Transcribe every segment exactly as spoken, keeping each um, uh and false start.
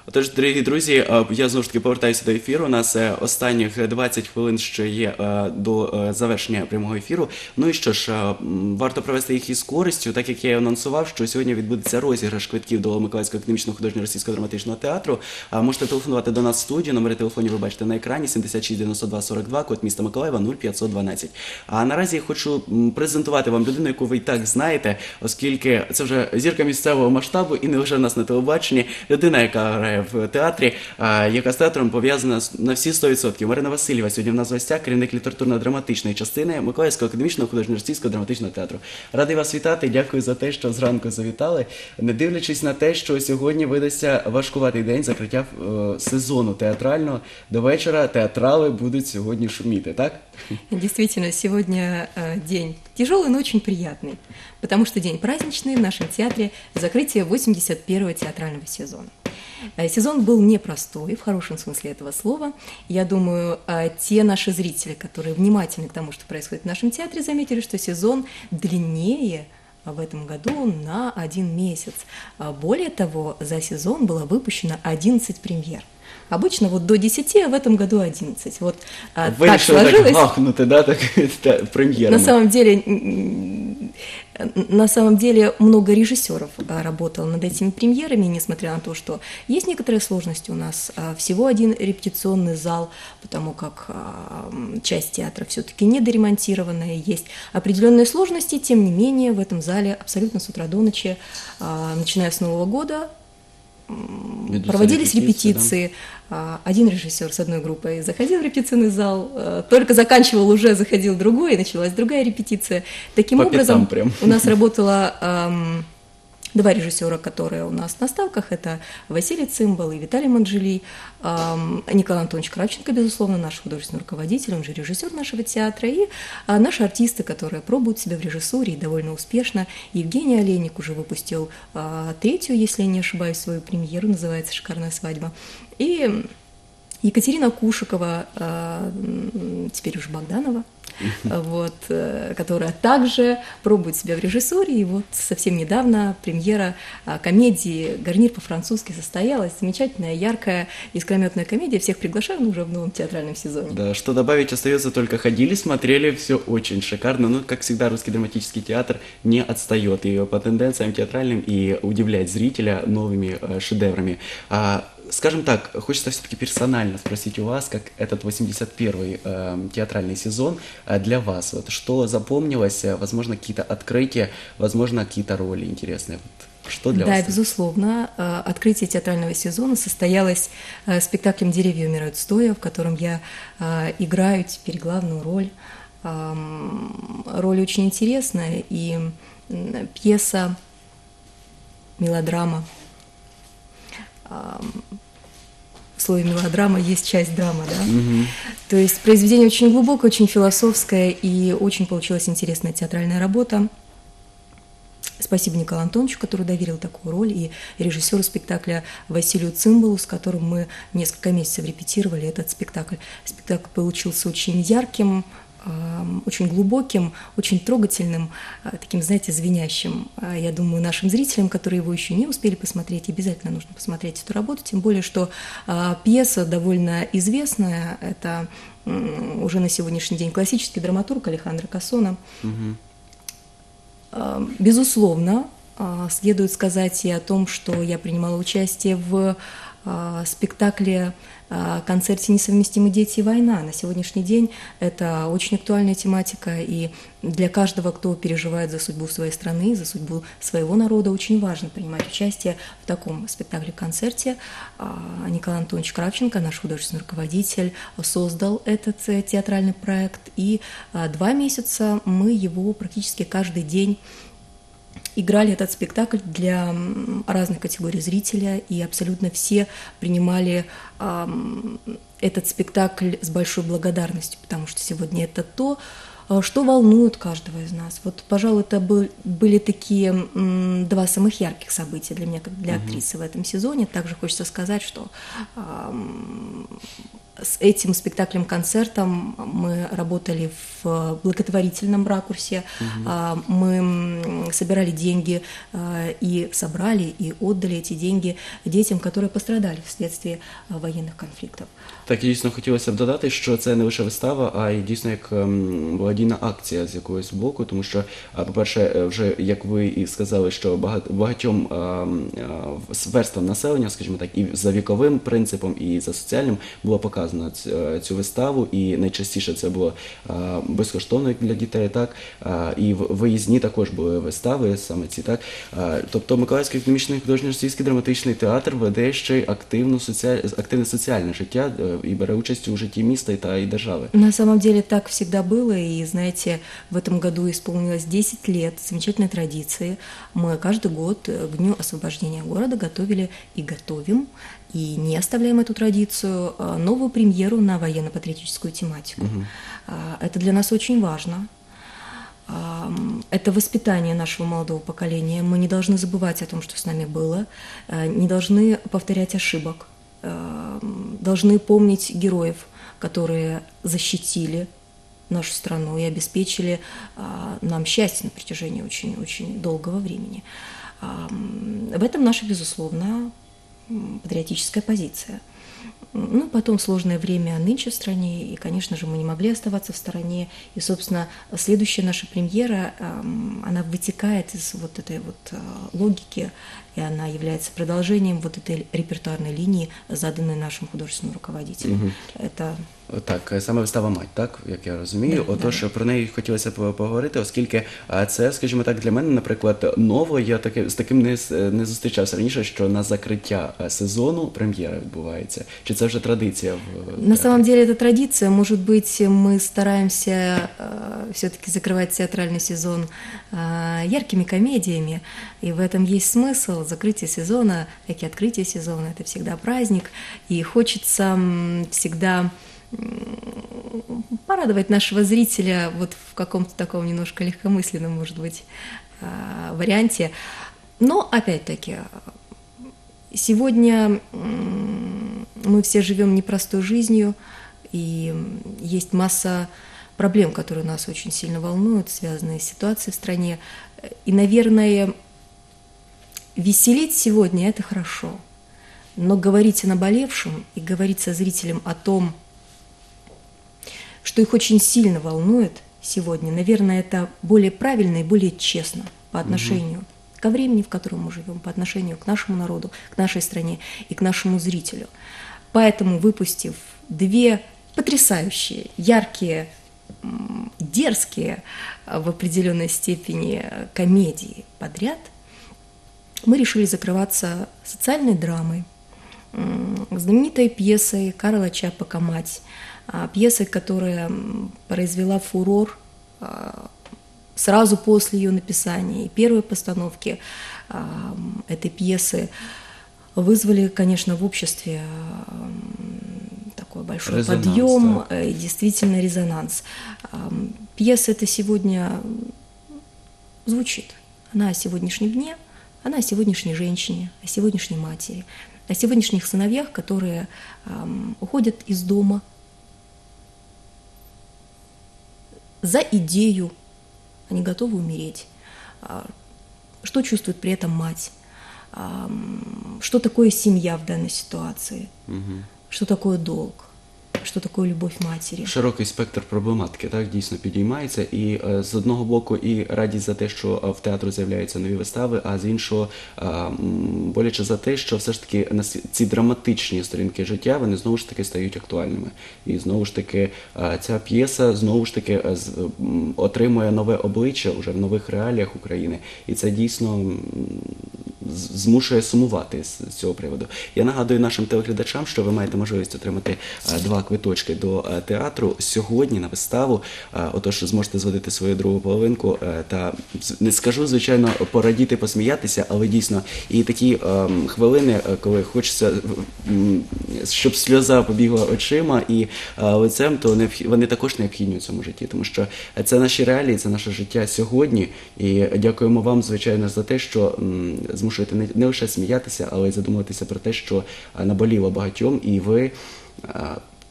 Отож, дорогі друзі, я знову ж таки повертаюся до ефіру. У нас останніх двадцять хвилин ще є до завершення прямого ефіру. Ну і що ж, варто провести їх із користю, так як я і анонсував, що сьогодні відбудеться розіграш квитків до Миколаївського академічного художнього російського драматичного театру. Можете телефонувати до нас в студію, номери телефонів ви бачите на екрані, сімдесят шість дев'яносто два сорок два, код міста Миколаєва нуль п'ятсот дванадцять. А наразі я хочу презентувати вам людину, яку ви і так знаєте, оскільки це вже зірка місцевого масштабу і не лише в нас на телебаченні, людина, яка грає в театрі, яка з театром пов'язана на всі сто відсотків. Марина Васильєва сьогодні в нас в гостях, керівник літературно-драматичної частини Миколаївського академічного художньо-російського драматичного театру. Радий вас вітати, дякую за те, що зранку завітали, не дивлячись на те, що сьогодні видасться важкуватий день закриття е, сезону театрального. До вечора театрали будуть сьогодні шуміти, так? Действительно, сегодня э, день тяжелый, но очень приятный, потому что день праздничный в нашем театре, закрытие восемьдесят первого театрального сезона. Сезон был непростой, в хорошем смысле этого слова. Я думаю, те наши зрители, которые внимательны к тому, что происходит в нашем театре, заметили, что сезон длиннее в этом году на один месяц. Более того, за сезон было выпущено одиннадцать премьер. Обычно вот до десяти, а в этом году одиннадцать. Вот Вы так сложилось. Так махнуты, да, так, так, премьерами. На самом деле, на самом деле много режиссеров работало над этими премьерами, несмотря на то, что есть некоторые сложности у нас. Всего один репетиционный зал, потому как часть театра все-таки недоремонтированная, есть определенные сложности, тем не менее в этом зале абсолютно с утра до ночи, начиная с Нового года, Ведутся проводились репетиции. репетиции. Да? Один режиссер с одной группой заходил в репетиционный зал, только заканчивал, уже заходил другой, и началась другая репетиция. Таким По образом, прям. у нас работало эм, два режиссера, которые у нас на ставках, это Василий Цимбал и Виталий Манжелий. Эм, Николай Антонович Кравченко, безусловно, наш художественный руководитель, он же режиссер нашего театра, и э, наши артисты, которые пробуют себя в режиссуре и довольно успешно. Евгений Олейник уже выпустил э, третью, если я не ошибаюсь, свою премьеру, называется «Шикарная свадьба». И Екатерина Кушикова, теперь уже Богданова, вот, которая также пробует себя в режиссуре. И вот совсем недавно премьера комедии «Гарнир по-французски» состоялась. Замечательная, яркая, искрометная комедия. Всех приглашаю, ну, уже в новом театральном сезоне. Да, что добавить остается, только ходили, смотрели, все очень шикарно. Ну, как всегда, русский драматический театр не отстает и по тенденциям театральным и удивляет зрителя новыми э, шедеврами. А, скажем так, хочется все-таки персонально спросить у вас, как этот восемьдесят первый э, театральный сезон э, для вас. Вот, что запомнилось, э, возможно, какие-то открытия, возможно, какие-то роли интересные. Вот, что для да, вас? Да, безусловно. Открытие театрального сезона состоялось спектаклем «Деревья умирают стоя», в котором я играю теперь главную роль. Роль очень интересная, и пьеса, мелодрама. В слове мелодрама есть часть драмы, да? Mm-hmm. То есть произведение очень глубокое, очень философское, и очень получилась интересная театральная работа. Спасибо Николаю Антоновичу, который доверил такую роль, и режиссеру спектакля Василию Цимбалу, с которым мы несколько месяцев репетировали этот спектакль. Спектакль получился очень ярким, очень глубоким, очень трогательным, таким, знаете, звенящим. Я думаю, нашим зрителям, которые его еще не успели посмотреть, обязательно нужно посмотреть эту работу, тем более, что пьеса довольно известная, это уже на сегодняшний день классический драматург Алехандро Кассона. Угу. Безусловно, следует сказать и о том, что я принимала участие в спектакле «Концерте «Несовместимые дети и война». На сегодняшний день это очень актуальная тематика, и для каждого, кто переживает за судьбу своей страны, за судьбу своего народа, очень важно принимать участие в таком спектакле-концерте. Николай Антонович Кравченко, наш художественный руководитель, создал этот театральный проект, и два месяца мы его практически каждый день играли этот спектакль для разных категорий зрителя, и абсолютно все принимали э, этот спектакль с большой благодарностью, потому что сегодня это то, что волнует каждого из нас. Вот, пожалуй, это был, были такие м, два самых ярких события для меня, как для актрисы в этом сезоне. Также хочется сказать, что э, с этим спектаклем-концертом мы работали в благотворительном ракурсе, угу. Мы собирали деньги и собрали, и отдали эти деньги детям, которые пострадали вследствие военных конфликтов. Так, і дійсно хотілося б додати, що це не лише вистава, а й дійсно як благодійна акція з якогось боку, тому що, по-перше, вже, як ви і сказали, що багатьом верствам населення, скажімо так, і за віковим принципом, і за соціальним було показано цю виставу, і найчастіше це було безкоштовно для дітей, так, і виїзні також були вистави, саме ці, так. Тобто Миколаївський академічний художньо-російський драматичний театр веде ще й активну соціаль... активне соціальне життя и берет участие в житті міста и державы. На самом деле так всегда было, и, знаете, в этом году исполнилось десять лет замечательной традиции. Мы каждый год к Дню освобождения города готовили и готовим, и не оставляем эту традицию, новую премьеру на военно-патриотическую тематику. Угу. Это для нас очень важно. Это воспитание нашего молодого поколения. Мы не должны забывать о том, что с нами было, не должны повторять ошибок. Должны помнить героев, которые защитили нашу страну и обеспечили нам счастье на протяжении очень-очень долгого времени. В этом наша, безусловно, патриотическая позиция. Ну, потом сложное время нынче в стране, и, конечно же, мы не могли оставаться в стороне. И, собственно, следующая наша премьера, она вытекает из вот этой вот логики, и она является продолжением вот этой репертуарной линии, заданной нашим художественным руководителем. Угу. Это... Так, саме вистава «Мать», так, як я розумію. Да, Отож, да. Про неї хотілося б поговорити, оскільки це, скажімо так, для мене, наприклад, ново, я таки, з таким не, не зустрічався раніше, що на закриття сезону прем'єра відбувається. Чи це вже традиція? В... На самом деле это традиция. Может быть, мы стараемся э, все-таки закрывать театральный сезон э, яркими комедиями, и в этом есть смысл. Закрытие сезона, как и открытие сезона, это всегда праздник, и хочется всегда порадовать нашего зрителя вот в каком-то таком немножко легкомысленном, может быть, варианте. Но, опять-таки, сегодня мы все живем непростой жизнью, и есть масса проблем, которые нас очень сильно волнуют, связанные с ситуацией в стране. И, наверное, веселить сегодня – это хорошо, но говорить о наболевшем и говорить со зрителем о том, что их очень сильно волнует сегодня, наверное, это более правильно и более честно по отношению угу. ко времени, в котором мы живем, по отношению к нашему народу, к нашей стране и к нашему зрителю. Поэтому, выпустив две потрясающие, яркие, дерзкие в определенной степени комедии подряд, мы решили закрываться социальной драмой, знаменитой пьесой Карла Чапака «Мать», пьесой, которая произвела фурор сразу после ее написания. И первые постановки этой пьесы вызвали, конечно, в обществе такой большой резонанс, подъем, да. И действительно резонанс. Пьеса эта сегодня звучит. Она о сегодняшнем дне, она о сегодняшней женщине, о сегодняшней матери, о сегодняшних сыновьях, которые уходят из дома за идею, они готовы умереть. Что чувствует при этом мать? Что такое семья в данной ситуации? Угу. Что такое долг? Що таке любов матері? Широкий спектр проблематики, так, дійсно підіймається. І е, з одного боку і радість за те, що в театру з'являються нові вистави, а з іншого е, боляче за те, що все ж таки ці драматичні сторінки життя, вони знову ж таки стають актуальними. І знову ж таки е, ця п'єса знову ж таки е, з, е, отримує нове обличчя уже в нових реаліях України. І це дійсно змушує сумувати з, з цього приводу. Я нагадую нашим телеглядачам, що ви маєте можливість отримати е, два квиточки до театру сьогодні на виставу, отож зможете зводити свою другу половинку та, не скажу, звичайно, порадіти, посміятися, але дійсно і такі ем, хвилини, коли хочеться, щоб сльоза побігла очима і е, лицем, то необх... вони також необхідні у цьому житті, тому що це наші реалії, це наше життя сьогодні, і дякуємо вам, звичайно, за те, що м, змушуєте не, не лише сміятися, але й задумуватися про те, що наболіло багатьом, і ви е,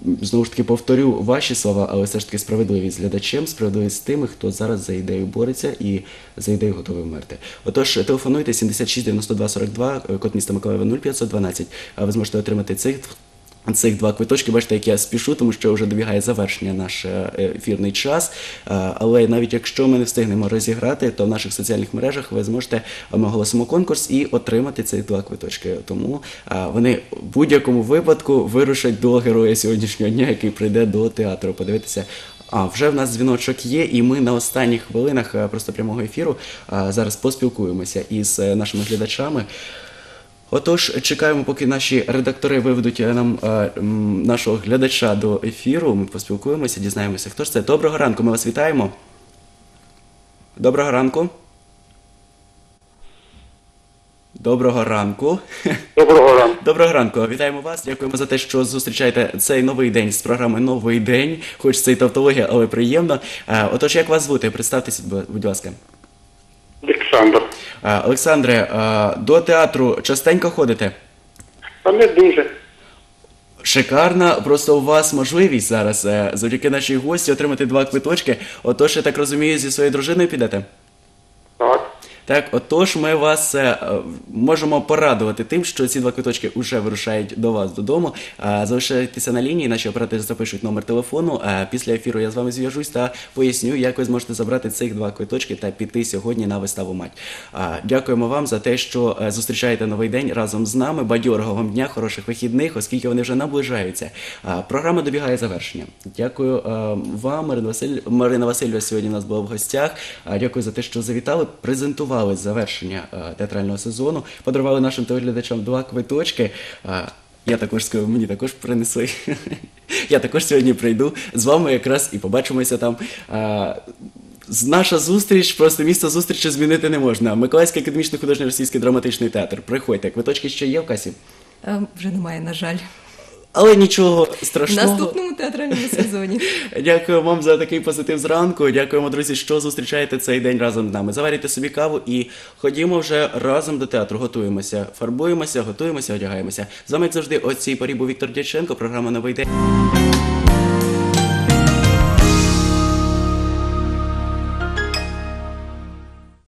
знову ж таки повторю ваші слова, але все ж таки справедливість глядачем, справедливість з тими, хто зараз за ідею бореться і за ідею готовий вмерти. Отож, телефонуйте сімдесят шість дев'яносто два сорок два, код міста Миколаєва нуль п'ятсот дванадцять. Ви зможете отримати цих Цих два квиточки, бачите, як я спішу, тому що вже добігає завершення наш е, ефірний час. Е, Але навіть якщо ми не встигнемо розіграти, то в наших соціальних мережах ви зможете, ми оголосимо конкурс і отримати ці два квиточки. Тому е, вони в будь-якому випадку вирушать до героя сьогоднішнього дня, який прийде до театру подивитися. А, вже в нас дзвіночок є, і ми на останніх хвилинах е, просто прямого ефіру е, зараз поспілкуємося із е, нашими глядачами. Отож, чекаємо, поки наші редактори виведуть нам е, м, нашого глядача до ефіру. Ми поспілкуємося, дізнаємося, хто ж це. Доброго ранку, ми вас вітаємо. Доброго ранку. Доброго ранку. Доброго ранку. Доброго ранку. Вітаємо вас. Дякуємо за те, що зустрічаєте цей новий день з програми «Новий день». Хоч це і тавтологія, але приємно. Е, Отож, як вас звати? Представтеся, будь ласка. Олександр. Е, Олександре, е, до театру частенько ходите? А не дуже. Шикарна, просто у вас можливість зараз е, завдяки нашій гості отримати два квиточки. Отож, я так розумію, зі своєю дружиною підете? Так. Так, отож, ми вас е, можемо порадувати тим, що ці два квиточки вже вирушають до вас додому. Е, залишайтеся на лінії, наші оператори запишуть номер телефону. Е, після ефіру я з вами зв'яжусь та поясню, як ви зможете забрати цих два квиточки та піти сьогодні на виставу «Мать». Е, дякуємо вам за те, що е, зустрічаєте новий день разом з нами. Бадьорого вам дня, хороших вихідних, оскільки вони вже наближаються. Е, програма добігає завершення. Дякую е, вам, Марина Василь... Марина Васильєва сьогодні у нас була в гостях. Е, дякую за те, що завітали, презентували завершення е, театрального сезону, подарували нашим телеглядачам два квиточки. Е, я також скажу, мені також принесли. Я також сьогодні прийду з вами якраз і побачимося там. Е, Наша зустріч, просто місце зустрічі змінити не можна. Миколаївський академічний художньо російський драматичний театр. Приходьте, квиточки ще є в касі? Е, Вже немає, на жаль. Але нічого В страшного. наступному театральному сезоні. Дякую вам за такий позитив зранку. Дякуємо, друзі, що зустрічаєте цей день разом з нами. Заварюйте собі каву і ходімо вже разом до театру. Готуємося, фарбуємося, готуємося, одягаємося. З вами, як завжди, о цій порі був Віктор Дяченко, програма «Новий день».